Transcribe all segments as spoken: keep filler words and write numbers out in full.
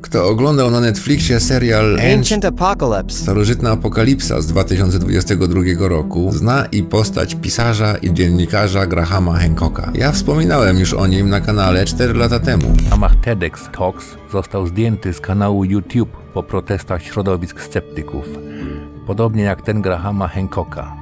Kto oglądał na Netflixie serial Ancient Apocalypse, Starożytna Apokalipsa z dwa tysiące dwudziestego drugiego roku, zna i postać pisarza i dziennikarza Grahama Hancocka. Ja wspominałem już o nim na kanale cztery lata temu. W ramach TEDx Talks został zdjęty z kanału YouTube po protestach środowisk sceptyków, podobnie jak ten Grahama Hancocka.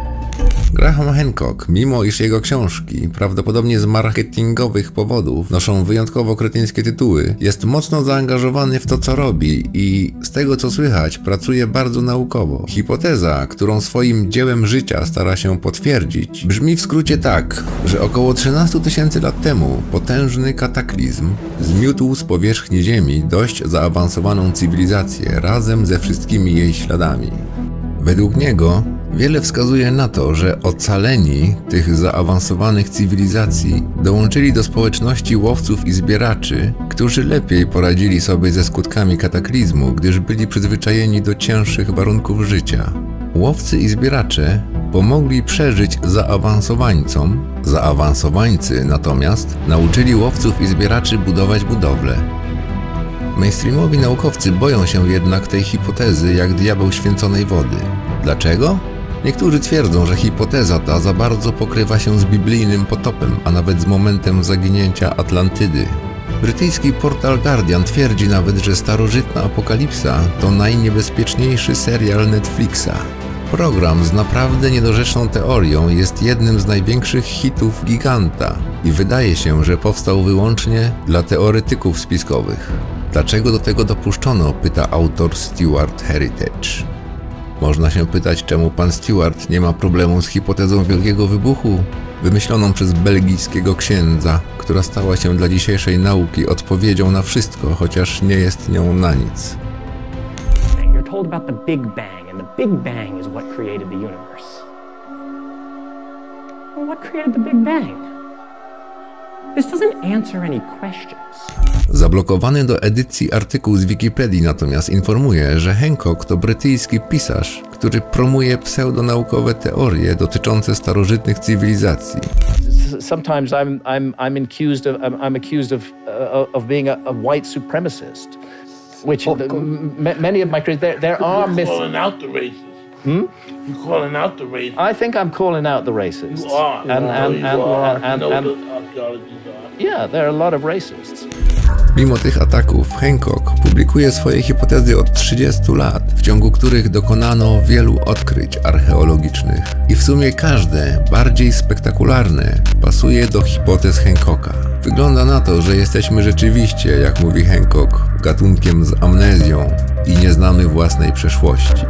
Graham Hancock, mimo iż jego książki, prawdopodobnie z marketingowych powodów, noszą wyjątkowo kretyńskie tytuły, jest mocno zaangażowany w to, co robi i z tego, co słychać, pracuje bardzo naukowo. Hipoteza, którą swoim dziełem życia stara się potwierdzić, brzmi w skrócie tak, że około trzynaście tysięcy lat temu potężny kataklizm zmiótł z powierzchni Ziemi dość zaawansowaną cywilizację razem ze wszystkimi jej śladami. Według niego wiele wskazuje na to, że ocaleni tych zaawansowanych cywilizacji dołączyli do społeczności łowców i zbieraczy, którzy lepiej poradzili sobie ze skutkami kataklizmu, gdyż byli przyzwyczajeni do cięższych warunków życia. Łowcy i zbieracze pomogli przeżyć zaawansowańcom, zaawansowańcy natomiast nauczyli łowców i zbieraczy budować budowle. Mainstreamowi naukowcy boją się jednak tej hipotezy jak diabeł święconej wody. Dlaczego? Niektórzy twierdzą, że hipoteza ta za bardzo pokrywa się z biblijnym potopem, a nawet z momentem zaginięcia Atlantydy. Brytyjski portal Guardian twierdzi nawet, że Starożytna Apokalipsa to najniebezpieczniejszy serial Netflixa. Program z naprawdę niedorzeczną teorią jest jednym z największych hitów giganta i wydaje się, że powstał wyłącznie dla teoretyków spiskowych. Dlaczego do tego dopuszczono? Pyta autor Stewart Heritage. Można się pytać, czemu pan Stewart nie ma problemu z hipotezą Wielkiego Wybuchu, wymyśloną przez belgijskiego księdza, która stała się dla dzisiejszej nauki odpowiedzią na wszystko, chociaż nie jest nią na nic. You're told about the Big Bang, and the Big Bang is what created the universe. Well, what created the Big Bang? This doesn't answer any questions. Zablokowany do edycji artykuł z Wikipedii natomiast informuje, że Hancock to brytyjski pisarz, który promuje pseudonaukowe teorie dotyczące starożytnych cywilizacji. Sometimes I'm I'm I'm accused of I'm, I'm accused of uh, of being a, a white supremacist, which the, m many of my there there are myths. Calling out the racists. Hmm? You're calling out the racists. I think I'm calling out the racists. You are. And no, and you and are. and, and, you know and the archaeologists are. yeah, there are a lot of racists. Mimo tych ataków, Hancock publikuje swoje hipotezy od trzydziestu lat, w ciągu których dokonano wielu odkryć archeologicznych. I w sumie każde, bardziej spektakularne, pasuje do hipotez Hancocka. Wygląda na to, że jesteśmy rzeczywiście, jak mówi Hancock, gatunkiem z amnezją i nie znamy własnej przeszłości.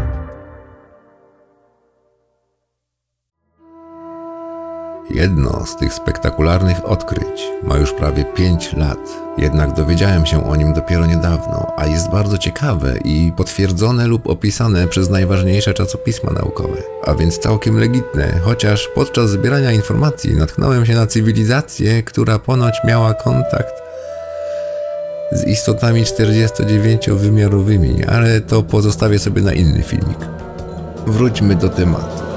Jedno z tych spektakularnych odkryć ma już prawie pięć lat, jednak dowiedziałem się o nim dopiero niedawno, a jest bardzo ciekawe i potwierdzone lub opisane przez najważniejsze czasopisma naukowe, a więc całkiem legitne, chociaż podczas zbierania informacji natknąłem się na cywilizację, która ponoć miała kontakt z istotami czterdziestodziewięciowymiarowymi, ale to pozostawię sobie na inny filmik. Wróćmy do tematu.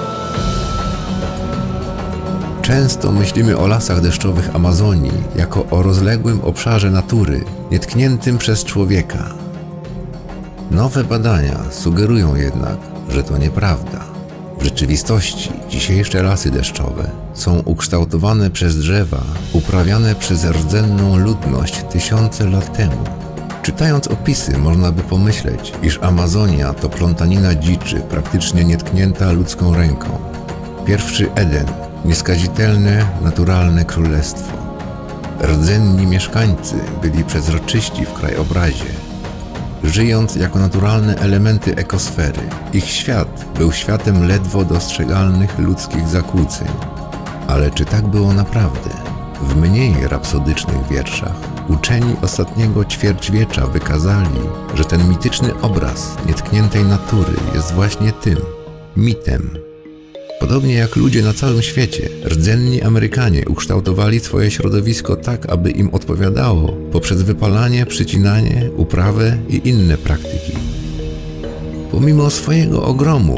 Często myślimy o lasach deszczowych Amazonii jako o rozległym obszarze natury, nietkniętym przez człowieka. Nowe badania sugerują jednak, że to nieprawda. W rzeczywistości dzisiejsze lasy deszczowe są ukształtowane przez drzewa uprawiane przez rdzenną ludność tysiące lat temu. Czytając opisy można by pomyśleć, iż Amazonia to plątanina dziczy praktycznie nietknięta ludzką ręką. Pierwszy Eden. Nieskazitelne, naturalne królestwo. Rdzenni mieszkańcy byli przezroczyści w krajobrazie, żyjąc jako naturalne elementy ekosfery. Ich świat był światem ledwo dostrzegalnych ludzkich zakłóceń. Ale czy tak było naprawdę? W mniej rapsodycznych wierszach uczeni ostatniego ćwierćwiecza wykazali, że ten mityczny obraz nietkniętej natury jest właśnie tym mitem. Podobnie jak ludzie na całym świecie, rdzenni Amerykanie ukształtowali swoje środowisko tak, aby im odpowiadało poprzez wypalanie, przycinanie, uprawę i inne praktyki. Pomimo swojego ogromu, a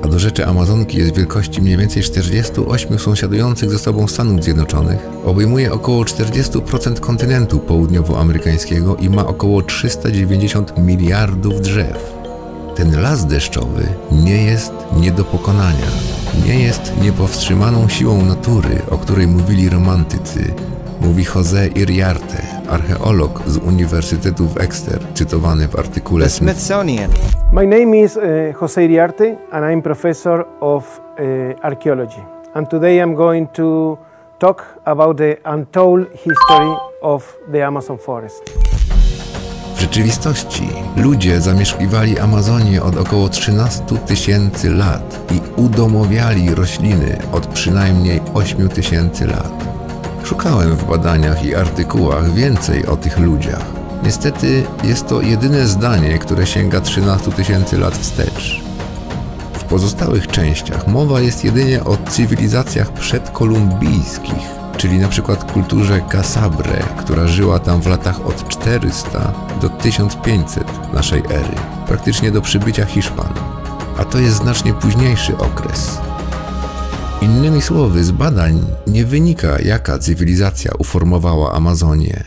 do rzeczy Amazonki jest wielkości mniej więcej czterdziestu ośmiu sąsiadujących ze sobą Stanów Zjednoczonych, obejmuje około czterdzieści procent kontynentu południowoamerykańskiego i ma około trzysta dziewięćdziesiąt miliardów drzew. Ten las deszczowy nie jest nie do pokonania, nie jest niepowstrzymaną siłą natury, o której mówili romantycy, mówi José Iriarte, archeolog z Uniwersytetu w Exeter, cytowany w artykule The Smithsonian. My name is uh, José Iriarte and I'm professor of uh, archaeology. And today I'm going to talk about the untold history of the Amazon forest. W rzeczywistości ludzie zamieszkiwali Amazonię od około trzynastu tysięcy lat i udomowiali rośliny od przynajmniej ośmiu tysięcy lat. Szukałem w badaniach i artykułach więcej o tych ludziach. Niestety jest to jedyne zdanie, które sięga trzynastu tysięcy lat wstecz. W pozostałych częściach mowa jest jedynie o cywilizacjach przedkolumbijskich, czyli na przykład kulturze Casabre, która żyła tam w latach od czterysta do tysiąc pięćset naszej ery, praktycznie do przybycia Hiszpan. A to jest znacznie późniejszy okres. Innymi słowy, z badań nie wynika, jaka cywilizacja uformowała Amazonię.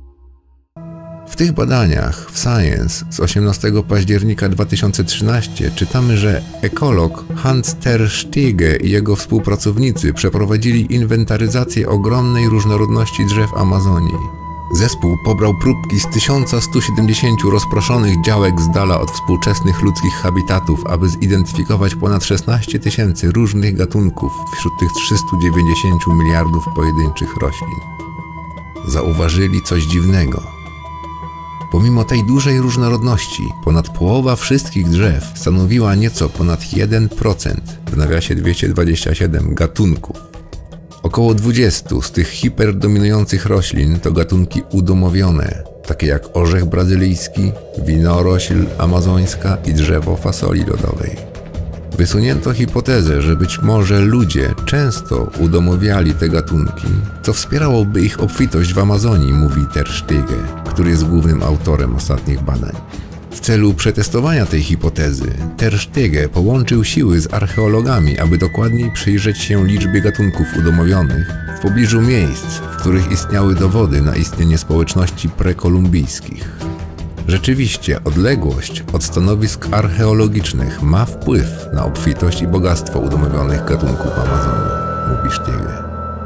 W tych badaniach w Science z osiemnastego października dwa tysiące trzynastego czytamy, że ekolog Hans ter Steege i jego współpracownicy przeprowadzili inwentaryzację ogromnej różnorodności drzew Amazonii. Zespół pobrał próbki z tysiąca stu siedemdziesięciu rozproszonych działek z dala od współczesnych ludzkich habitatów, aby zidentyfikować ponad szesnaście tysięcy różnych gatunków wśród tych trzystu dziewięćdziesięciu miliardów pojedynczych roślin. Zauważyli coś dziwnego. Pomimo tej dużej różnorodności, ponad połowa wszystkich drzew stanowiła nieco ponad jeden procent, w nawiasie dwieście dwadzieścia siedem, gatunków. Około dwudziestu z tych hiperdominujących roślin to gatunki udomowione, takie jak orzech brazylijski, winorośl amazońska i drzewo fasoli lodowej. Wysunięto hipotezę, że być może ludzie często udomowiali te gatunki, co wspierałoby ich obfitość w Amazonii, mówi ter Steege, który jest głównym autorem ostatnich badań. W celu przetestowania tej hipotezy, ter Steege połączył siły z archeologami, aby dokładniej przyjrzeć się liczbie gatunków udomowionych w pobliżu miejsc, w których istniały dowody na istnienie społeczności prekolumbijskich. Rzeczywiście odległość od stanowisk archeologicznych ma wpływ na obfitość i bogactwo udomowionych gatunków Amazonii, mówi Steege.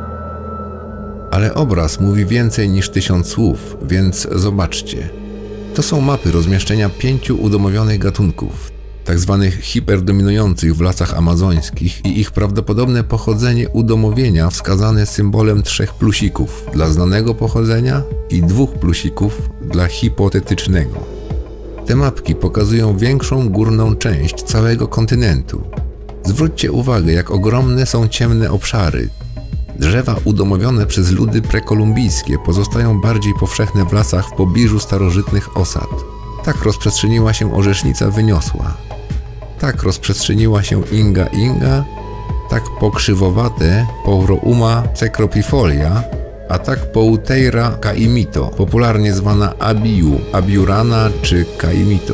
Ale obraz mówi więcej niż tysiąc słów, więc zobaczcie. To są mapy rozmieszczenia pięciu udomowionych gatunków, tak zwanych hiperdominujących w lasach amazońskich i ich prawdopodobne pochodzenie udomowienia wskazane symbolem trzech plusików dla znanego pochodzenia i dwóch plusików dla hipotetycznego. Te mapki pokazują większą górną część całego kontynentu. Zwróćcie uwagę, jak ogromne są ciemne obszary. Drzewa udomowione przez ludy prekolumbijskie pozostają bardziej powszechne w lasach w pobliżu starożytnych osad. Tak rozprzestrzeniła się orzesznica wyniosła. Tak rozprzestrzeniła się Inga Inga, tak pokrzywowate Pourouma cecropifolia, a tak Pouteira caimito, popularnie zwana Abiu, Abiurana czy Caimito.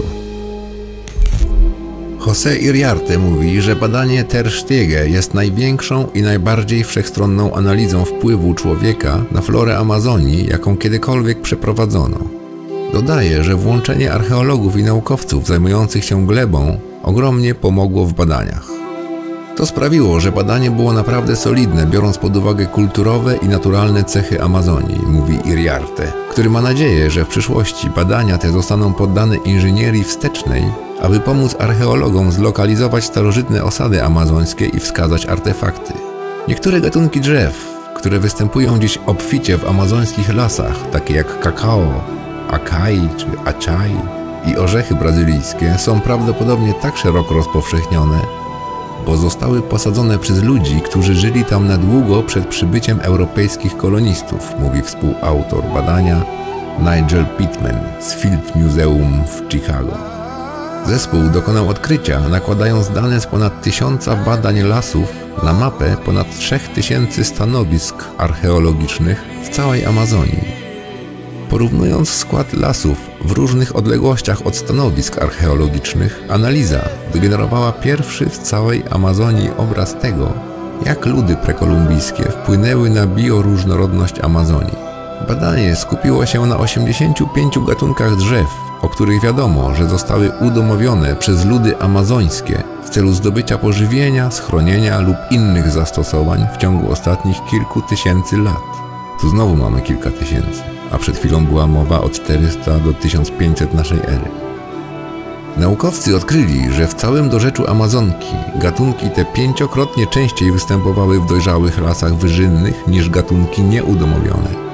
José Iriarte mówi, że badanie ter Steege jest największą i najbardziej wszechstronną analizą wpływu człowieka na florę Amazonii, jaką kiedykolwiek przeprowadzono. Dodaje, że włączenie archeologów i naukowców zajmujących się glebą ogromnie pomogło w badaniach. To sprawiło, że badanie było naprawdę solidne, biorąc pod uwagę kulturowe i naturalne cechy Amazonii, mówi Iriarte, który ma nadzieję, że w przyszłości badania te zostaną poddane inżynierii wstecznej, aby pomóc archeologom zlokalizować starożytne osady amazońskie i wskazać artefakty. Niektóre gatunki drzew, które występują dziś obficie w amazońskich lasach, takie jak kakao, acai czy achai i orzechy brazylijskie, są prawdopodobnie tak szeroko rozpowszechnione, bo zostały posadzone przez ludzi, którzy żyli tam na długo przed przybyciem europejskich kolonistów, mówi współautor badania Nigel Pittman z Field Museum w Chicago. Zespół dokonał odkrycia, nakładając dane z ponad tysiąca badań lasów na mapę ponad trzech tysięcy stanowisk archeologicznych w całej Amazonii. Porównując skład lasów w różnych odległościach od stanowisk archeologicznych, analiza wygenerowała pierwszy w całej Amazonii obraz tego, jak ludy prekolumbijskie wpłynęły na bioróżnorodność Amazonii. Badanie skupiło się na osiemdziesięciu pięciu gatunkach drzew, o których wiadomo, że zostały udomowione przez ludy amazońskie w celu zdobycia pożywienia, schronienia lub innych zastosowań w ciągu ostatnich kilku tysięcy lat. Tu znowu mamy kilka tysięcy, a przed chwilą była mowa od czterysta do tysiąc pięćset naszej ery. Naukowcy odkryli, że w całym dorzeczu Amazonki gatunki te pięciokrotnie częściej występowały w dojrzałych lasach wyżynnych niż gatunki nieudomowione.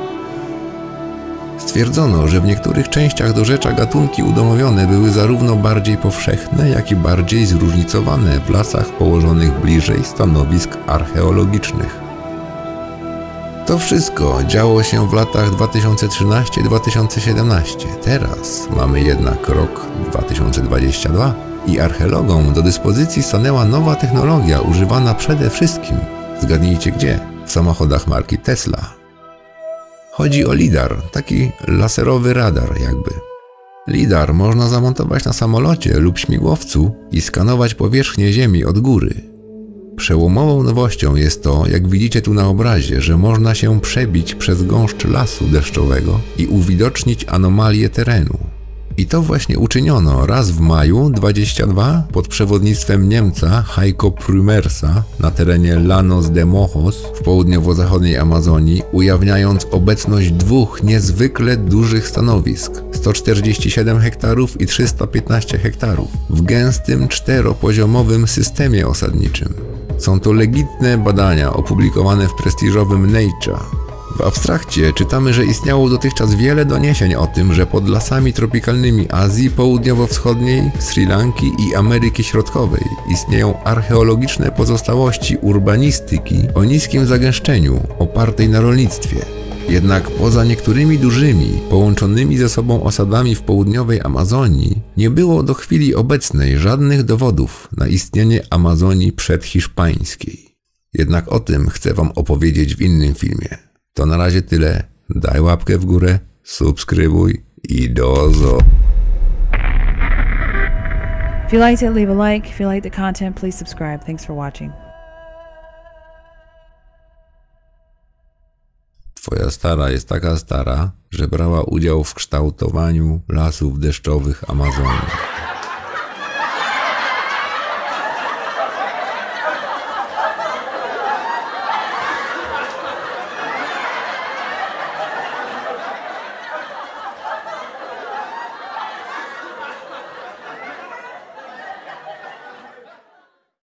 Stwierdzono, że w niektórych częściach dorzecza gatunki udomowione były zarówno bardziej powszechne, jak i bardziej zróżnicowane w lasach położonych bliżej stanowisk archeologicznych. To wszystko działo się w latach dwa tysiące trzynastym do dwa tysiące siedemnastego. Teraz mamy jednak rok dwa tysiące dwudziesty drugi i archeologom do dyspozycji stanęła nowa technologia używana przede wszystkim, zgadnijcie gdzie, w samochodach marki Tesla. Chodzi o lidar, taki laserowy radar jakby. Lidar można zamontować na samolocie lub śmigłowcu i skanować powierzchnię Ziemi od góry. Przełomową nowością jest to, jak widzicie tu na obrazie, że można się przebić przez gąszcz lasu deszczowego i uwidocznić anomalie terenu. I to właśnie uczyniono raz w maju dwudziestego drugiego pod przewodnictwem Niemca Heiko Prümersa na terenie Llanos de Mojos w południowo-zachodniej Amazonii, ujawniając obecność dwóch niezwykle dużych stanowisk, sto czterdzieści siedem hektarów i trzysta piętnaście hektarów, w gęstym czteropoziomowym systemie osadniczym. Są to legitne badania opublikowane w prestiżowym Nature. W abstrakcie czytamy, że istniało dotychczas wiele doniesień o tym, że pod lasami tropikalnymi Azji Południowo-Wschodniej, Sri Lanki i Ameryki Środkowej istnieją archeologiczne pozostałości urbanistyki o niskim zagęszczeniu, opartej na rolnictwie. Jednak poza niektórymi dużymi, połączonymi ze sobą osadami w południowej Amazonii, nie było do chwili obecnej żadnych dowodów na istnienie Amazonii przedhiszpańskiej. Jednak o tym chcę wam opowiedzieć w innym filmie. To na razie tyle. Daj łapkę w górę, subskrybuj i do zo. If you liked it, leave a like. If you liked the content, please subscribe. Thanks for watching. Twoja stara jest taka stara, że brała udział w kształtowaniu lasów deszczowych Amazonii.